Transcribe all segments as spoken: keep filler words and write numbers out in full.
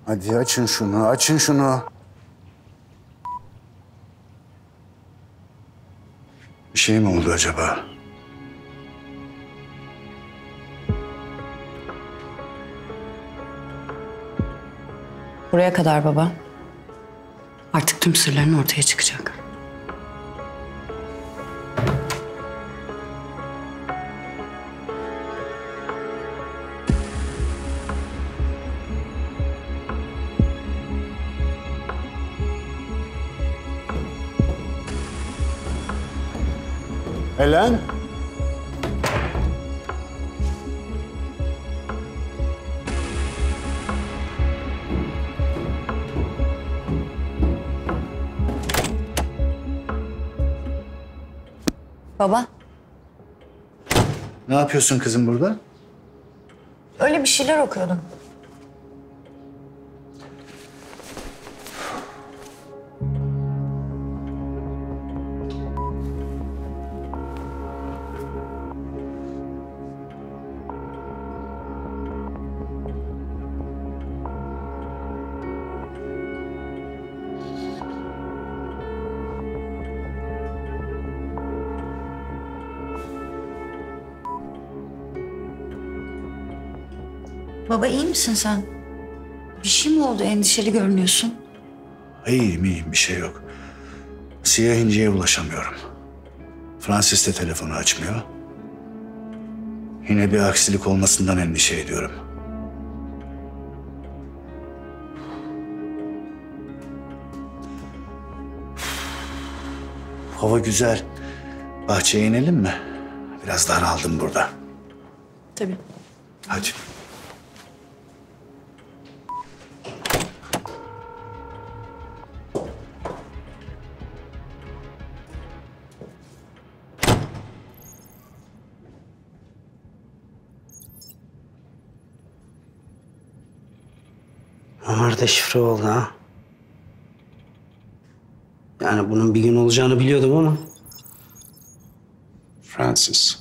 Hadi açın şunu, açın şunu. Bir şey mi oldu acaba? Buraya kadar baba. Artık tüm sırların ortaya çıkacak. Helen? Baba, Ne yapıyorsun kızım burada? öyle bir şeyler okuyordum. Baba iyi misin sen? Bir şey mi oldu? Endişeli görünüyorsun. İyiyim, iyiyim. Bir şey yok. Siyah İnci'ye ulaşamıyorum. Francis de telefonu açmıyor. Yine bir aksilik olmasından endişe ediyorum. Hava güzel. Bahçeye inelim mi? Biraz daraldım burada. Tabii. Hadi. Ömer de şifre oldu ha. Yani bunun bir gün olacağını biliyordum ama. Francis.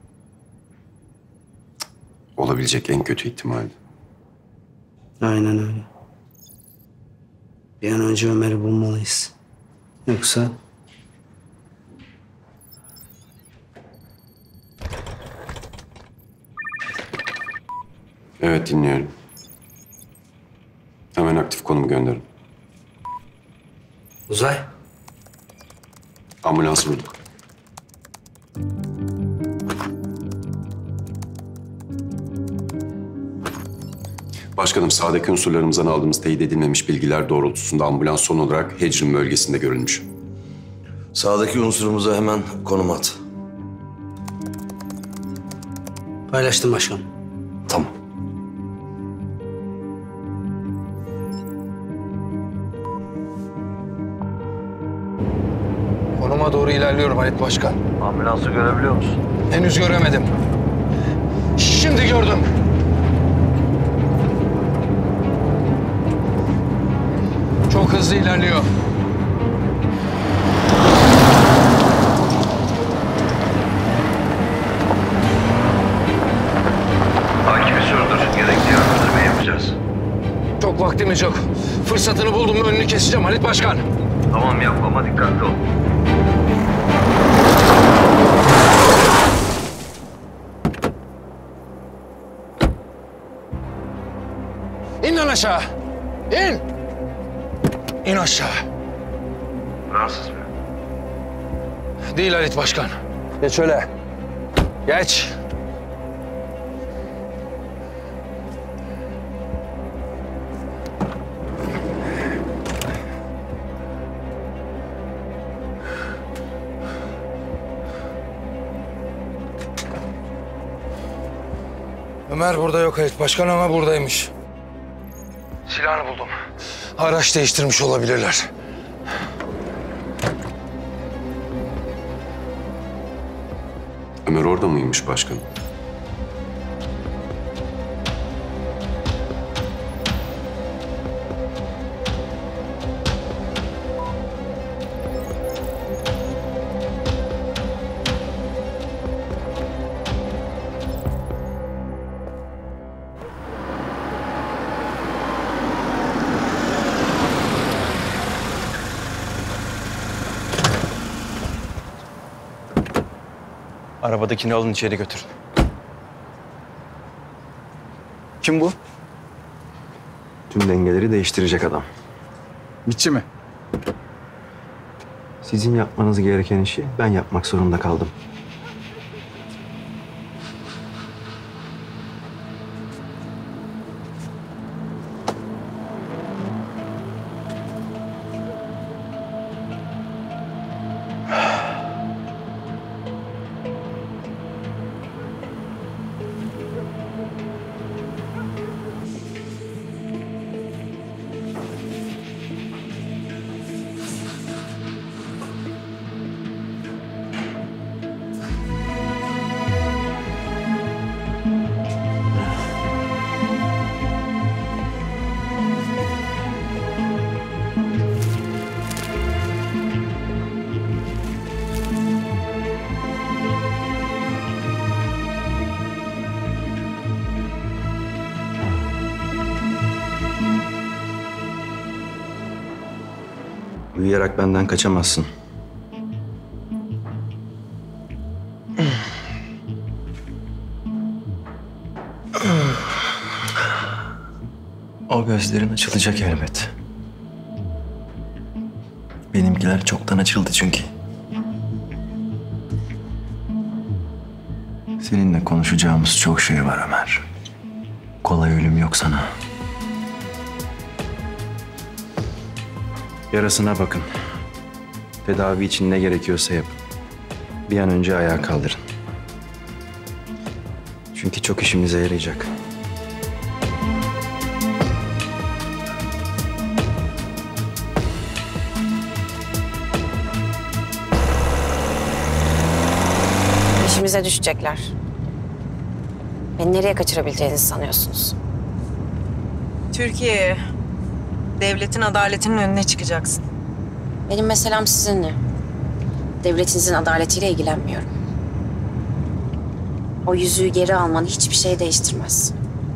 Olabilecek en kötü ihtimal. Aynen öyle. Bir an önce Ömer'i bulmalıyız. Yoksa... Evet, dinliyorum. Hemen aktif konum gönderin. Uzay. Ambulans vurduk. Başkanım, sahadaki unsurlarımızdan aldığımız teyit edilmemiş bilgiler doğrultusunda ambulans son olarak Hecrin bölgesinde görülmüş. Sağdaki unsurumuza hemen konum at. Paylaştım başkanım. Tamam. Konuma doğru ilerliyorum Halit Başkan. Ambulansı görebiliyor musun? Henüz göremedim. Şimdi gördüm. Çok hızlı ilerliyor. Takibi sürdür. Gerekli yönlendirme yapacağız. Çok vaktimiz yok. Fırsatını buldum mu önünü keseceğim Halit Başkan. Tamam yap ama dikkatli ol. İn lan aşağı. İn. İn aşağı. Fransız mı? Değil Halit Başkan. Geç öyle. Geç. Ömer burada yok Halit Başkan ama buradaymış. Silahını buldum. Araç değiştirmiş olabilirler. Ömer orada mıymış başkanım? Arabadakini alın içeri götürün. Kim bu? Tüm dengeleri değiştirecek adam. Mitçi mi? Sizin yapmanız gereken işi ben yapmak zorunda kaldım. Uyuyarak benden kaçamazsın. O gözlerin açılacak elbet. Benimkiler çoktan açıldı çünkü. Seninle konuşacağımız çok şey var Ömer. Kolay ölüm yok sana. Yarasına bakın. Tedavi için ne gerekiyorsa yapın. Bir an önce ayağa kaldırın. Çünkü çok işimize yarayacak. İşimize düşecekler. Beni nereye kaçırabileceğinizi sanıyorsunuz? Türkiye'ye, devletin adaletinin önüne çıkacaksın. Benim meselem sizinle. Devletinizin adaletiyle ilgilenmiyorum. O yüzüğü geri alman hiçbir şey değiştirmez.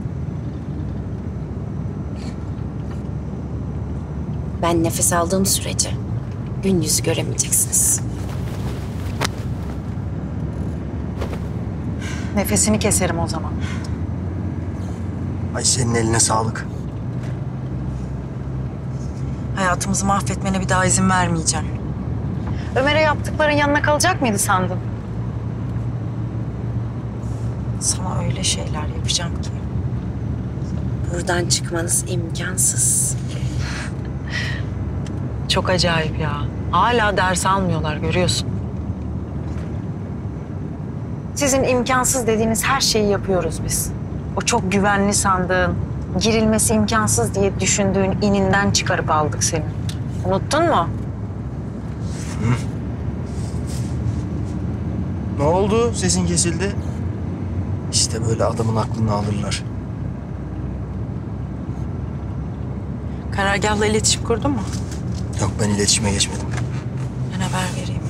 Ben nefes aldığım sürece gün yüzü göremeyeceksiniz. Nefesini keserim o zaman. Ay senin eline sağlık. Hayatımızı mahvetmene bir daha izin vermeyeceğim. Ömer'e yaptıkların yanına kalacak mıydı sandın? Sana öyle şeyler yapacağım ki. Buradan çıkmanız imkansız. Çok acayip ya. Hala ders almıyorlar, görüyorsun. Sizin imkansız dediğiniz her şeyi yapıyoruz biz. O çok güvenli sandığın, girilmesi imkansız diye düşündüğün ininden çıkarıp aldık seni. Unuttun mu? Hı? Ne oldu? Sesin kesildi. İşte böyle adamın aklını alırlar. Karargahla iletişim kurdun mu? Yok, ben iletişime geçmedim. Ben haber vereyim.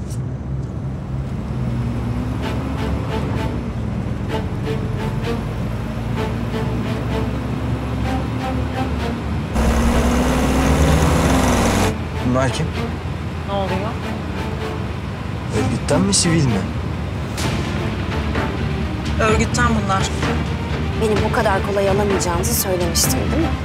Bunlar kim? Ne oluyor? Örgütten mi, sivil mi? Örgütten bunlar. Beni bu kadar kolay alamayacağınızı söylemiştim, değil mi?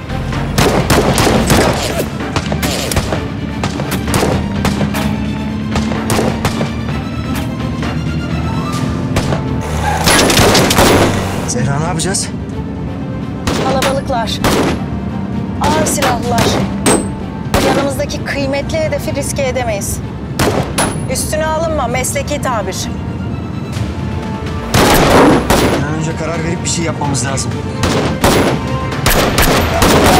Zehra, ne yapacağız? Kalabalıklar. Ağır silahlılar. Yanımızdaki kıymetli hedefi riske edemeyiz. Üstüne alınma, mesleki tabir. Bir an önce karar verip bir şey yapmamız lazım.